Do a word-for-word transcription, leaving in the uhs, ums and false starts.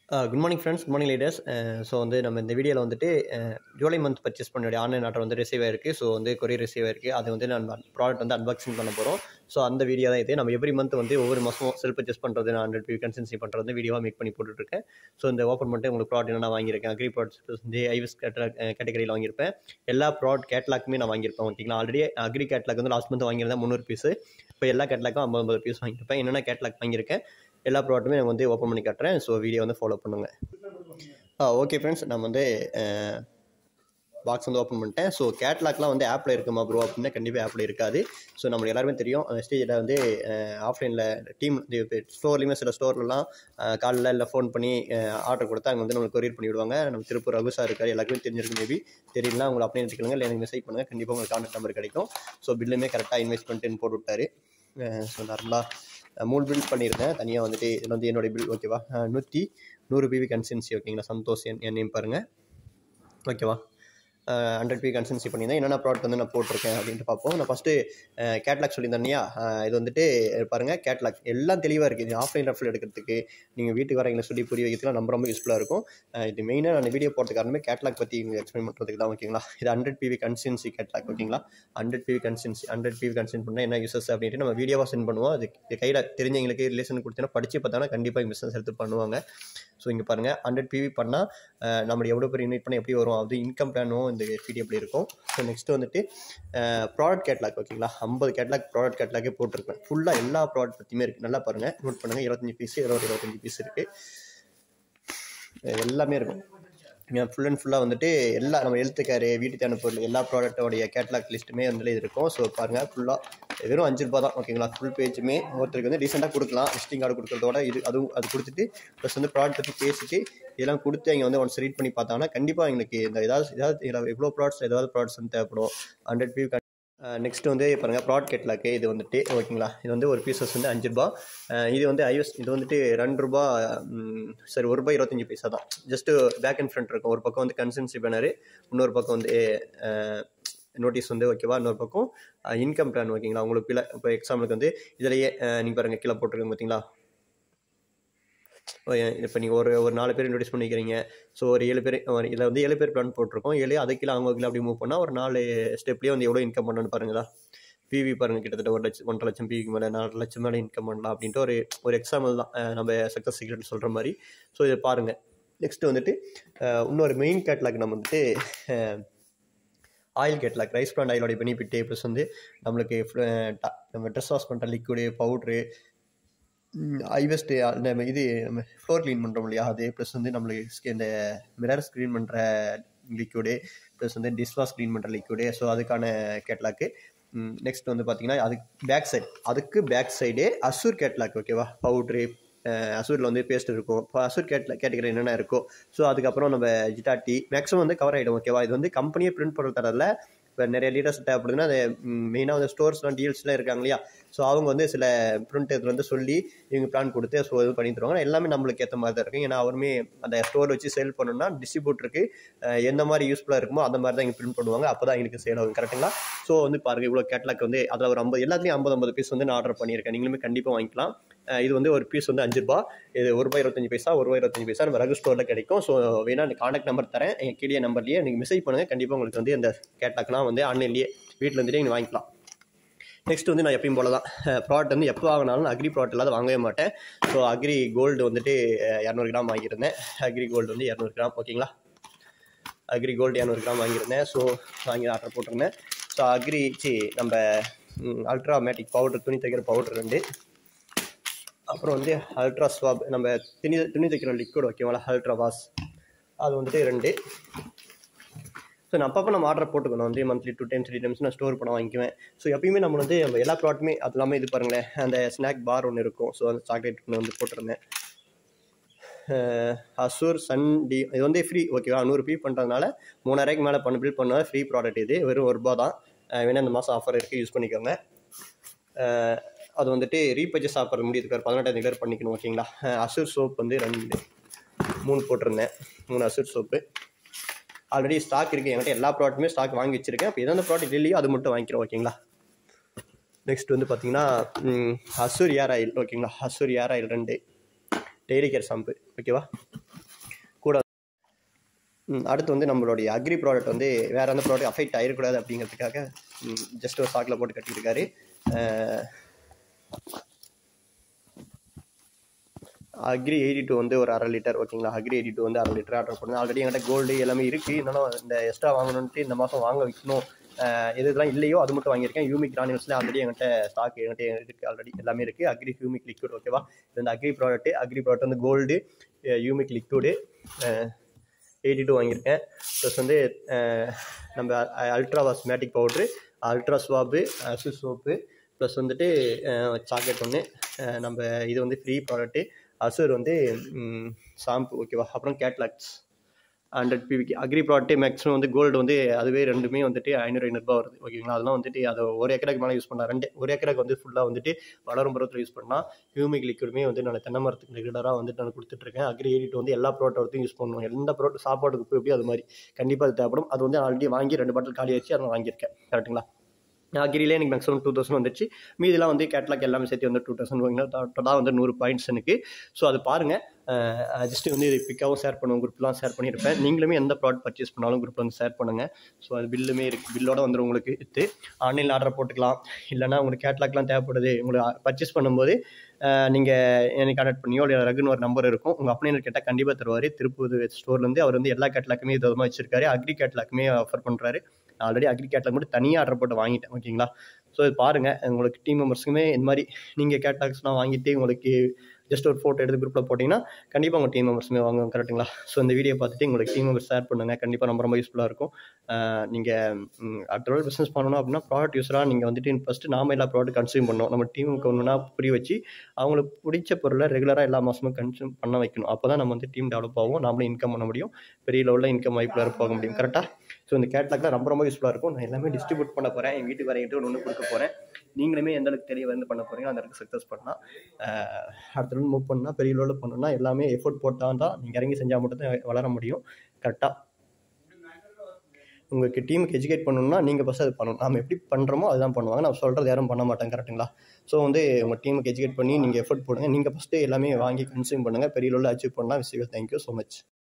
Good morning friends, good morning leaders. So வந்து நம்ம இந்த வீடியோவில் வந்துட்டு ஜூலை மந்த் பர்ச்சேஸ் பண்ண ஆன்லைன் ஆர்டர் வந்து ரிசீவ் ஆயிருக்கு. ஸோ வந்து கொரியர் ரிசீவ் ஆயிருக்கு. அது வந்து நான் ப்ராடக்ட் வந்து அன்பாக்சிங் பண்ண போகிறோம். ஸோ அந்த வீடியோ தான் இது. நம்ம எவ்ரி மந்த் வந்து ஒவ்வொரு மாதமும் செல் பர்ச்சேஸ் பண்ணுறது, நான் ஹண்ட்ரட் பி கன்சன்சி பண்ணுறது வந்து வீடியோவாக மேக் பண்ணி போட்டுருக்கேன். ஸோ இந்த ஓப்பன் பண்ணிட்டு உங்களுக்கு ப்ராடக்ட் என்ன வாங்கியிருக்கேன், அக்ரி ப்ராடக்ட்ஸ் வந்து ஐவிஸ் கேட்டகரியில் வாங்கியிருப்பேன். எல்லா ப்ராடக்ட் கேட்லாக்குமே நான் வாங்கியிருப்பேன். ஓகேங்களா, ஆல்ரெடி அக்ரி கேட்லாக் வந்து லாஸ்ட் மந்த் வாங்கியிருந்தேன் முந்நூறு பீஸு. இப்போ எல்லா கேட்லாக்கும் ஐம்பது ஐம்பது பீஸ் வாங்கியிருப்பேன். என்னென்ன கேட்லாக் வாங்கியிருக்கேன் எல்லா ப்ராடக்ட்டுமே நான் வந்து ஓப்பன் பண்ணி காட்டுறேன். ஸோ வீடியோ வந்து ஃபாலோ பண்ணுங்கள். ஆ ஓகே ஃப்ரெண்ட்ஸ், நம்ம வந்து பாக்ஸ் வந்து ஓப்பன் பண்ணிட்டேன். ஸோ கேட்லாக்லாம் வந்து ஆப்பில் இருக்குமா ப்ரோ அப்படின்னா கண்டிப்பாக ஆப்பில் இருக்காது. ஸோ நம்மளுக்கு எல்லாருமே தெரியும், ஸ்டேஜில் வந்து ஆஃப்லைனில் டீம் ஸ்டோர்லேயுமே சில ஸ்டோர்லாம் காலில் இல்லை ஃபோன் பண்ணி ஆர்டர் கொடுத்தா அங்கே வந்து நம்மளுக்கு கொரியர் பண்ணி விடுவாங்க. நம்ம திருப்பூர் ரகுசா இருக்கார், எல்லாருக்குமே தெரிஞ்சிருக்கு. மேபி தெரியலனா உங்களை அப்படியே எடுத்துக்கலுங்க, இல்லை எனக்கு மெசேஜ் பண்ணுங்கள், கண்டிப்பாக உங்களுக்கு கான்டாக்ட் நம்பர் கிடைக்கும். ஸோ பில்லுமே கரெக்டாக இன்வெஸ்ட்மெண்ட்டுன்னு போட்டு விட்டார். ஸோ நார்மலாக மூணு பில் பண்ணியிருந்தேன் தனியாக வந்துட்டு. இதில் வந்து என்னோடய பில் ஓகேவா, நூற்றி நூறு பிவி கன்சன்சி ஓகேங்களா. சந்தோஷ் என் என் நேம் பாருங்கள் ஓகேவா. ஹண்ட்ரட் பி கன்சன்சி பண்ணியிருந்தேன். என்னென்ன ப்ராடக்ட் வந்து நான் போட்டிருக்கேன் அப்படின்ட்டு பார்ப்போம். நான் ஃபஸ்ட்டு கேட்லாக் சொல்லியிருந்தேன்யா, இது வந்துட்டு பாருங்கள் கேட்லாக் எல்லாம் தெளிவாக இருக்குது. இது ஆஃப்லைன் ரெஃபர் எடுக்கிறதுக்கு, நீங்கள் வீட்டுக்கு வரவங்களை சொல்லி புரிய வைக்கிறதுலாம் நம்ம ரொம்ப யூஸ்ஃபுல்லாக இருக்கும். இது மெயினாக நான் வீடியோ போட்ட காரணமே கேட்லாக் பற்றி இங்கே எக்ஸ்பிளைன் பண்ணுறதுக்கு தான் ஓகேங்களா. இது ஹண்ட்ரட் பிவி கன்சன்சி கேட்லாக் ஓகேங்களா. ஹண்ட்ரட் பிவி கன்சன்சி ஹண்ட்ரட் பிவி கன்சன்ட் பண்ணால் என்ன யூசஸ் அப்படின்ட்டு நம்ம வீடியோவாக சென்ட் பண்ணுவோம். அது கையில் தெரிஞ்சவங்களுக்கு ரிலேஷன் கொடுத்தீங்கன்னா படித்து பார்த்தாங்கன்னா கண்டிப்பாக பிஸ்னஸ் எடுத்து பண்ணுவாங்க. ஸோ இங்கே பாருங்கள், ஹண்ட்ரட் பிவி பண்ணால் நம்ம எவ்வளோ பேர் இன்வைட் பண்ண எப்படி வரும், அது இன்கம் பிளானும் இந்த வீடியோ எப்படி இருக்கும். ஸோ நெக்ஸ்ட்டு வந்துட்டு ப்ராடக்ட் கேட்லாக் ஓகேங்களா. ஐம்பது கேட்லாக் ப்ராடக்ட் கேட்லாக்கே போட்டிருப்பேன். ஃபுல்லாக எல்லா ப்ராடக்ட் பற்றியுமே இருக்குது. நல்லா பாருங்கள், நோட் பண்ணுங்கள். இருபத்தஞ்சி பீஸு இருபது இருபத்தஞ்சி பீஸ் இருக்குது, எல்லாமே இருக்கும். ஃபுல் அண்ட் ஃபுல்லாக வந்துட்டு எல்லா நம்ம ஹெல்த் கேரு, வீட்டுக்கு தேவையான பொருள் எல்லா ப்ராடக்டோடைய கேட்லாக் லிஸ்ட்டுமே வந்து இது இருக்கும். ஸோ பாருங்கள், ஃபுல்லாக வெறும் அஞ்சு ரூபா தான் ஓகேங்களா. ஃபுல் பேஜுமே ஒருத்தருக்கு வந்து ரீசெண்டாக கொடுக்கலாம். விசிட்டிங் கார்டு கொடுக்குறதோட இது அதுவும் அது கொடுத்துட்டு ப்ளஸ் வந்து ப்ராடக்ட் பற்றி பேசிட்டு இதெல்லாம் கொடுத்து அவங்க வந்து ஒன்ஸ் ரீட் பண்ணி பார்த்தாங்கன்னா கண்டிப்பாக எங்களுக்கு இந்த ஏதாவது ஏதாவது எவ்வளோ ப்ராடக்ட்ஸ் ஏதாவது ப்ராடக்ட்ஸ் வந்து தேவைப்படும். ஹண்ட்ரட் பி நெக்ஸ்ட் வந்து பாருங்கள் ப்ராடக்ட் கேட்லாக்கு இது வந்துட்டு ஓகேங்களா. இது வந்து ஒரு பீசஸ் வந்து அஞ்சு ரூபா. இது வந்து ஐஎஸ் இது வந்துட்டு ரெண்டு ரூபா சரி ஒரு ரூபாய் இருபத்தஞ்சி பைசா தான். ஜஸ்ட்டு பேக் அண்ட் ஃப்ரண்ட் இருக்கும். ஒரு பக்கம் வந்து கன்சன்சி பேனரு, இன்னொரு பக்கம் வந்து நோட்டீஸ் வந்து ஓகேவா, இன்னொரு பக்கம் இன்கம் பிளான் ஓகேங்களா. உங்களுக்கு கீழே இப்போ எக்ஸாம்பிளுக்கு வந்து இதிலேயே நீங்கள் பாருங்கள் கீழே போட்டிருக்கீங்க பார்த்தீங்களா. இப்போ நீங்கள் ஒரு ஒரு நாலு பேர் இன்ட்ரடியூஸ் பண்ணிக்கிறீங்க. ஸோ ஒரு ஏழு பேர் இதில் வந்து ஏழு பேர் பிளான் போட்டிருக்கோம். ஏழு அது கீழே அவங்க கீழே அப்படி மூவ் பண்ணால் ஒரு நாலு ஸ்டெப்லேயே வந்து எவ்வளோ இன்கம் பண்ணணும்னு பாருங்களா. பிவி பாருங்கள், கிட்டத்தட்ட ஒரு லட்சம் ஒன்றரை லட்சம் பிவிக்கு மேலே நாலு லட்சம் மேலே இன்கம் பண்ணலாம் அப்படின்ட்டு ஒரு ஒரு எக்ஸாம்பிள் தான் நம்ம சக்ஸஸ் சீக்ரெட் சொல்கிற மாதிரி. ஸோ இதை பாருங்கள். நெக்ஸ்ட்டு வந்துட்டு இன்னொரு மெயின் கேட்லாக் நம்ம வந்துட்டு ஆயில் கேட்லாக், ரைஸ் பிராண்ட் ஆயிலோடைய பெனிஃபிட்டு ப்ளஸ் வந்து நம்மளுக்கு நம்ம ட்ரெஸ் வாஷ் பண்ணுற லிக்விடு, பவுட்ரு, ஐவெஸ்ட்டு நம்ம இது நம்ம ஃப்ளோர் க்ளீன் பண்ணுறோம் இல்லையா அது, ப்ளஸ் வந்து நம்மளுக்கு இந்த மிரர் ஸ்க்ரீன் பண்ணுற லிக்விடு, ப்ளஸ் வந்து டிஷ் வாஷ் க்ளீன் பண்ணுற லிக்விடு. ஸோ அதுக்கான கேட்லாக்கு. நெக்ஸ்ட் வந்து பார்த்தீங்கன்னா அதுக்கு பேக் சைடு அதுக்கு பேக் சைடே அசூர் கேட்லாக் ஓகேவா. பவுட்ரு, அசூரில் வந்து பேஸ்ட் இருக்கும். இப்போ அசூர் கேட்ல கேட்டகரி என்னென்ன இருக்கோ ஸோ அதுக்கப்புறம் நம்ம ஜிட்டாட்டி மேக்ஸிமம் வந்து கவர் ஆகிடும் ஓகேவா. இது வந்து கம்பெனியே பிரிண்ட் பண்ணுற தரல. இப்போ நிறைய லீடர்ஸ் தேவைப்படுதுன்னா அது மெயினாக வந்து ஸ்டோர்ஸ்லாம் டீல்ஸ்லாம் இருக்காங்க இல்லையா. ஸோ அவங்க வந்து சில பிரிண்ட் இதில் வந்து சொல்லி இவங்க பிளான் கொடுத்து ஸோ இது பண்ணி தருவாங்க. எல்லாமே நம்மளுக்கு ஏற்ற மாதிரி தான் இருக்கும். ஏன்னா அவருமே அந்த ஸ்டோர் வச்சு சேல் பண்ணணும்னா டிஸ்ட்ரிபியூட்டருக்கு எந்த மாதிரி யூஸ்ஃபுல்லாக இருக்குமோ அந்த மாதிரி தான் இங்கே பிரிண்ட் பண்ணுவாங்க. அப்போ தான் எங்களுக்கு சேல் ஆகும். கரெக்டுங்களா. ஸோ வந்து பாருங்கள், இவ்வளோ கேட்லாக் வந்து அதில் ஒரு ஐம்பது எல்லாத்துலேயும் ஐம்பது ஐம்பது பீஸ் வந்து நான் ஆர்டர் பண்ணியிருக்கேன். நீங்களுமே கண்டிப்பாக வாங்கிக்கலாம். இது வந்து ஒரு பீஸ் வந்து அஞ்சு ரூபா. இது ஒரு ரூபாய் இருபத்தஞ்சி பைசா ஒரு ரூபாய் இருபத்தஞ்சி பைசா நம்ம ரகு ஸ்டோரில் கிடைக்கும். ஸோ வேணா அந்த கான்டாக்ட் நம்பர் தரேன், எங்கள் கீழே நம்பர்லேயே நீங்கள் மெசேஜ் பண்ணுங்கள். கண்டிப்பாக உங்களுக்கு வந்து இந்த கேட்லாக்லாம் வந்து ஆன்லைன்லேயே வீட்டில் இருந்துட்டு நீங்கள் வாங்கிக்கலாம். நெக்ஸ்ட் வந்து நான் எப்பயும் போல தான் ப்ராடக்ட் வந்து எப்போ வாங்கினாலும் அக்ரி ப்ராடக்ட் இல்லாத வாங்கவே மாட்டேன். ஸோ அக்ரி கோல்டு வந்துட்டு இரநூறு கிராம் வாங்கியிருந்தேன். அக்ரி கோல்டு வந்து இரநூறு கிராம் ஓகேங்களா. அக்ரி கோல்டு இரநூறு கிராம் வாங்கியிருந்தேன். ஸோ வாங்கி ஆர்டர் போட்டிருந்தேன். ஸோ அக்ரி சி நம்ம அல்ட்ரா மேட்டிக் பவுடர், துணி தைக்கிற பவுடர் ரெண்டு, அப்புறம் வந்து அல்ட்ரா ஸ்வாப் நம்ம துணி துணி தைக்கிற லிக்விட் ஓகேங்களா, அல்ட்ரா வாஷ் அது வந்துட்டு ரெண்டு. ஸோ நான் அப்பப்போ நம்ம ஆர்டர் போட்டுக்கணும் வந்து monthly two times three times நான் ஸ்டோர் பண்ண வாங்கிக்குவேன். ஸோ எப்பயுமே நம்ம வந்து நம்ம எல்லா ப்ராடக்ட்டுமே அது எல்லாமே இது பாருங்களேன், அந்த ஸ்நாக் பார் ஒன்று இருக்கும். ஸோ அந்த சாக்லேட் ஒன்று வந்து போட்டிருந்தேன். அசூர் சன் டி இது வந்து ஃப்ரீ ஓகேவா. நூறு பீ பண்ணுறதுனால மூணாயிரூபாய்க்கு மேலே பண்ண பில் பண்ணால் ஃப்ரீ ப்ராடக்ட். இது வெறும் ஒரு ரூபா தான். வேணால் இந்த மாதம் ஆஃபர் இருக்குது, யூஸ் பண்ணிக்கோங்க. அது வந்துட்டு ரீபர்ச்சேஸ் ஆஃபர் முடியுதுக்கு பதினெட்டாம் தேதி பண்ணிக்கணும் ஓகேங்களா. அசூர் சோப் வந்து ரெண்டு மூணு போட்டிருந்தேன். மூணு அசூர் சோப்பு ஆல்ரெடி ஸ்டாக் இருக்குது என்கிட்ட. எல்லா ப்ராடக்ட்டுமே ஸ்டாக் வாங்கி வச்சுருக்கேன். அப்போ எதனா ப்ராடக்ட் இல்லையோ அது மட்டும் வாங்கிக்கிறோம் ஓகேங்களா. நெக்ஸ்ட் வந்து பார்த்தீங்கன்னா அசூர் ஏர் ஆயில் ஓகேங்களா. அசூர் ஏர் ஆயில் ரெண்டு, டெய்லி கேர் ஷாம்பு ஓகேவா. அடுத்து வந்து நம்மளுடைய அக்ரி ப்ராடக்ட் வந்து வேறு எந்த ப்ராடக்ட் அஃபெக்ட் ஆகிடக்கூடாது அப்படிங்கிறதுக்காக ஜஸ்ட் ஒரு சாக்கில் போட்டு கட்டியிருக்காரு. அக்ரி எயிட்டி டூ வந்து ஒரு அரை லிட்டர் ஓகேங்களா. அக்ரி எயிட்டி டூ வந்து அரை லிட்டர் ஆர்டர் பண்ணுங்கள். ஆல்ரெடி என்கிட்ட கோல்டு எல்லாமே இருக்குது. இருந்தாலும் இந்த எக்ஸ்ட்ரா வாங்கணுன்ட்டு இந்த மாதம் வாங்க வைக்கணும், எது இதெல்லாம் இல்லையோ அது மட்டும் வாங்கியிருக்கேன். ஹியூமிக் கிரானியூல்ஸில் ஆல்ரெடி என்கிட்ட ஸ்டாக் என்கிட்ட இருக்குது, ஆல்ரெடி எல்லாமே இருக்குது. அக்ரி ஹியூமிக் லிக்விட் ஓகேவா. இது வந்து அக்ரி ப்ராடக்ட்டு. அக்ரி ப்ராடக்ட் வந்து gold, humic liquid eighty two வாங்கியிருக்கேன். ப்ளஸ் வந்து நம்ம அல்ட்ரா வாஸ்மேட்டிக் பவுட்ரு, அல்ட்ரா ஸ்வாப்பு, அசு சோப்பு, ப்ளஸ் வந்துட்டு சாக்லேட் ஒன்று. நம்ம இது வந்து ஃப்ரீ ப்ராடக்ட்டு. அசூர் வந்து ஷாம்பு ஓகேவா. அப்புறம் கேட்லாக்ஸ் ஹண்ட்ரட் பிவிக்கு. அக்ரி ப்ராடக்ட்டு மேக்ஸிமம் வந்து கோல்டு வந்து அதுவே ரெண்டுமே வந்துட்டு ஐநூறு ஐநூறுபா வருது ஓகேங்களா. அதெல்லாம் வந்துட்டு அதை ஒரு ஏக்கருக்கு மேலே யூஸ் பண்ணலாம். ரெண்டு ஒரு ஏக்கருக்கு வந்து ஃபுல்லாக வந்துட்டு வளரும் பருவத்தில் யூஸ் பண்ணால் ஹியூமிக் லிக்விடுமே வந்து நான் தென்னை மரத்துக்கு ரெகுலராக வந்துட்டு நான் கொடுத்துட்ருக்கேன். அக்ரி எயிட்டி வந்து எல்லா ப்ராடக்ட்டும் யூஸ் பண்ணுவோம். எந்த ப்ராடக்ட் சாப்பாட்டுக்கு போய் எப்படி அது மாதிரி கண்டிப்பாக அது தேவைப்படும். அது வந்து ஆல்ரெடி வாங்கி ரெண்டு பாட்டில் காலி ஆச்சு, அதை வாங்கியிருக்கேன் கரெக்டுங்களா. அக்ரியிலே எனக்கு மேக்ஸிமம் டூ தௌசண்ட் வந்துச்சு. மீதெல்லாம் வந்து கேட்லாக் எல்லாமே சேர்த்து வந்து டூ தௌசண்ட் வாங்கினா டோட்டலாக வந்து நூறு பாயிண்ட்ஸ் எனக்கு. ஸோ அது பாருங்கள். ஜஸ்ட்டு வந்து இது பிக்காகவும் ஷேர் பண்ணுவோம், குரூப்லாம் ஷேர் பண்ணியிருப்பேன். நீங்களுமே எந்த ப்ராடக்ட் பர்ச்சேஸ் பண்ணாலும் குரூப்பில் வந்து ஷேர் பண்ணுங்கள். ஸோ அது பில்லுமே இருக்குது, பில்லோட வந்துடும் உங்களுக்கு. விற்று ஆன்லைனில் ஆர்டர் போட்டுக்கலாம். இல்லைனா உங்களுக்கு கேட்லாக்லாம் தேவைப்படுது, உங்களுக்கு பர்ச்சேஸ் பண்ணும்போது நீங்கள் எனக்கு கான்டாக்ட் பண்ணியோ இல்லை ரகுன்னு ஒரு நம்பர் இருக்கும், உங்கள் அப்ளைனர் கேட்டால் கண்டிப்பாக தருவார். திருப்பூர் ஸ்டோர்லேருந்து அவர் வந்து எல்லா கேட்லாக்குமே இது விதமாக வச்சிருக்காரு. அக்ரி கேட்லாக்குமே ஆஃபர் பண்ணுறாரு. ஆல்ரெடி அக்ரி கேட்லாக் மட்டும் தனியாக ஆர்டர் போட்டு வாங்கிட்டேன் ஓகேங்களா. ஸோ இது பாருங்கள். உங்களுக்கு டீம் மெம்பர்ஸுக்குமே இந்த மாதிரி நீங்கள் கேட்லாக்ஸ்லாம் வாங்கிட்டு உங்களுக்கு ஜஸ்ட் ஒரு ஃபோட்டோ எடுத்து குரூப்பில் போட்டிங்கன்னா கண்டிப்பாக உங்கள் டீம் மெம்பர்ஸுமே வாங்குவாங்க கரெக்டுங்களா. ஸோ இந்த வீடியோ பார்த்துட்டு உங்களுக்கு டீம் மெம்பர்ஸ் ஷேர் பண்ணுங்கள். கண்டிப்பாக ரொம்ப ரொம்ப யூஸ்ஃபுல்லாக இருக்கும். நீங்கள் அடுத்த நாள் பிஸ்னஸ் பண்ணணும் அப்படின்னா ப்ராடக்ட் யூஸராக நீங்கள் வந்துட்டு ஃபஸ்ட்டு நாம எல்லா ப்ராடக்ட் கன்சியூம் பண்ணணும். நம்ம டீமுக்கு ஒன்றுனா புரிய வச்சு அவங்களுக்கு பிடிச்ச பொருளை ரெகுலராக எல்லா மாதமும் கன்சியூம் பண்ண வைக்கணும். அப்போ தான் நம்ம வந்து டீம் டெவலப் ஆகும், நாமளும் இன்கம் பண்ண முடியும், பெரிய லெவலில் இன்கம் வாய்ப்பில் போக முடியும் கரெக்டாக. ஸோ இந்த கேட்லாக்லாம் ரொம்ப ரொம்ப யூஸ்ஃபுல்லாக இருக்கும். நான் எல்லாமே டிஸ்ட்ரிபியூட் பண்ண போகிறேன். என் வீட்டுக்கு வரையிட்டு ஒன்று ஒன்று கொடுக்க போகிறேன். நீங்களுமே எந்த அளவுக்கு தெரிய வந்து பண்ண போகிறீங்க அந்த அளவுக்கு சக்ஸஸ் பண்ணால் அடுத்த நாள் மூவ் பண்ணால் பெரிய லெவலில் பண்ணணும்னா எல்லாமே எஃபோர்ட் போட்டால் தான் நீங்கள் இறங்கி செஞ்சால் மட்டும் தான் வளர முடியும் கரெக்டாக. உங்களுக்கு டீமுக்கு எஜுகேட் பண்ணணும்னா நீங்கள் ஃபஸ்ட் அது பண்ணணும். நம்ம எப்படி பண்ணுறோமோ அதுதான் பண்ணுவாங்க. நான் சொல்கிறது யாரும் பண்ண மாட்டேன் கரெக்டுங்களா. ஸோ வந்து உங்கள் டீமுக்கு எஜுகேட் பண்ணி நீங்கள் எஃபோர்ட் போடுங்க. நீங்கள் ஃபஸ்ட்டு எல்லாமே வாங்கி கன்சியூம் பண்ணுங்கள். பெரிய லெவலில் அச்சீவ் பண்ணலாம். விஷயம் தேங்க்யூ ஸோ மச்.